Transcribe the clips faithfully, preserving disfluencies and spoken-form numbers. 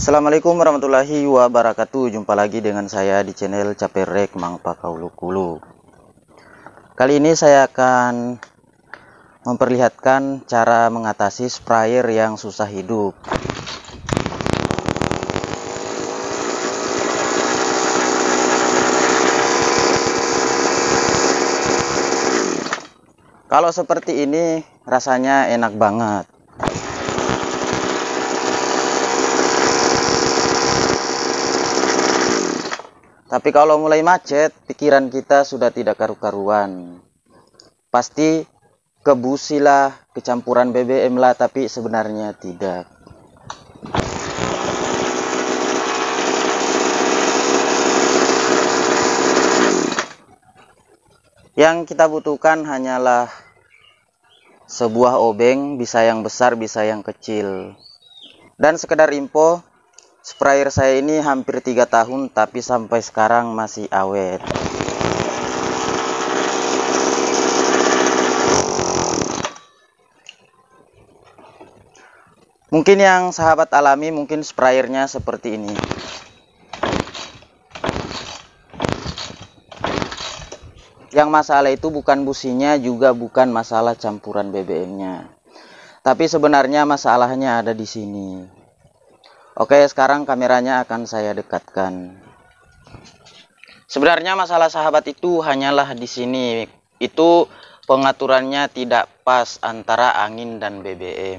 Assalamualaikum warahmatullahi wabarakatuh. Jumpa lagi dengan saya di channel Caperrek Mang Pakaulukulu. Kali ini saya akan memperlihatkan cara mengatasi sprayer yang susah hidup. Kalau seperti ini rasanya enak banget. Tapi kalau mulai macet, pikiran kita sudah tidak karu-karuan. Pasti kebusilah, kecampuran B B M lah, tapi sebenarnya tidak. Yang kita butuhkan hanyalah sebuah obeng, bisa yang besar, bisa yang kecil. Dan sekedar info, sprayer saya ini hampir tiga tahun, tapi sampai sekarang masih awet. Mungkin yang sahabat alami, mungkin sprayernya seperti ini. Yang masalah itu bukan businya, juga bukan masalah campuran B B M-nya. Tapi sebenarnya masalahnya ada di sini. Oke, sekarang kameranya akan saya dekatkan. Sebenarnya masalah sahabat itu hanyalah di sini. Itu pengaturannya tidak pas antara angin dan B B M.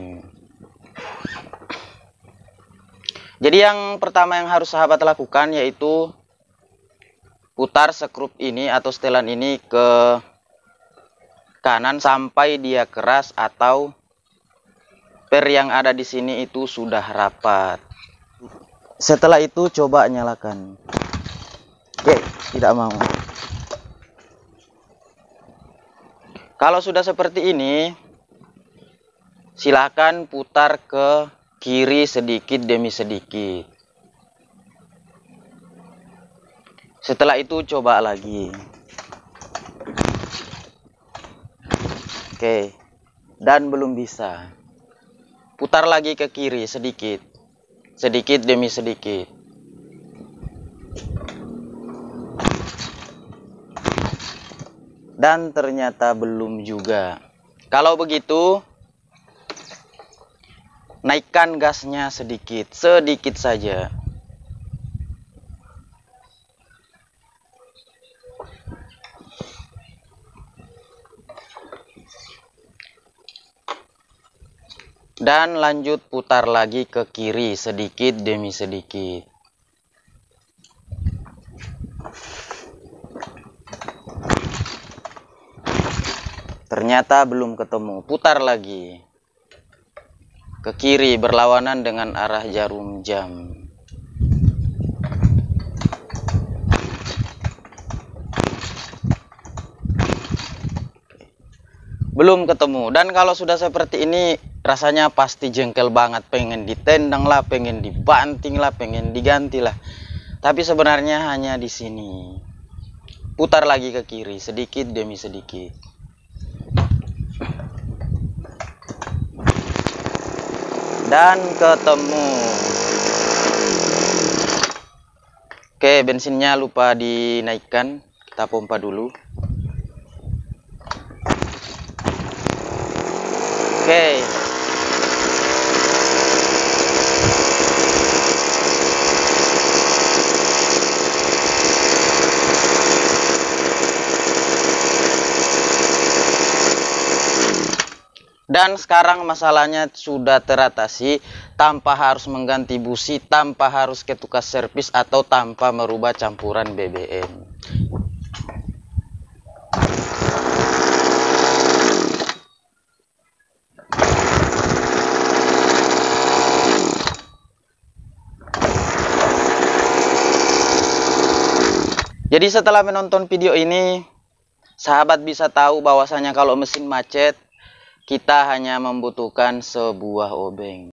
Jadi yang pertama yang harus sahabat lakukan yaitu putar skrup ini atau setelan ini ke kanan sampai dia keras atau per yang ada di sini itu sudah rapat. Setelah itu coba nyalakan. Oke, tidak mau. Kalau sudah seperti ini, silakan putar ke kiri sedikit demi sedikit. Setelah itu coba lagi. Oke, dan belum bisa. Putar lagi ke kiri sedikit. Sedikit demi sedikit. Dan ternyata belum juga. Kalau begitu, naikkan gasnya sedikit, sedikit saja. Dan lanjut putar lagi ke kiri sedikit demi sedikit. Ternyata belum ketemu. Putar lagi ke kiri berlawanan dengan arah jarum jam. Belum ketemu. Dan kalau sudah seperti ini, rasanya pasti jengkel banget, pengen ditendang lah, pengen dibanting lah, pengen diganti lah. Tapi sebenarnya hanya di sini. Putar lagi ke kiri sedikit demi sedikit. Dan ketemu. Oke, bensinnya lupa dinaikkan. Kita pompa dulu. Oke. Dan sekarang masalahnya sudah teratasi tanpa harus mengganti busi, tanpa harus ke tukang servis atau tanpa merubah campuran B B M. Jadi setelah menonton video ini, sahabat bisa tahu bahwasanya kalau mesin macet, kita hanya membutuhkan sebuah obeng.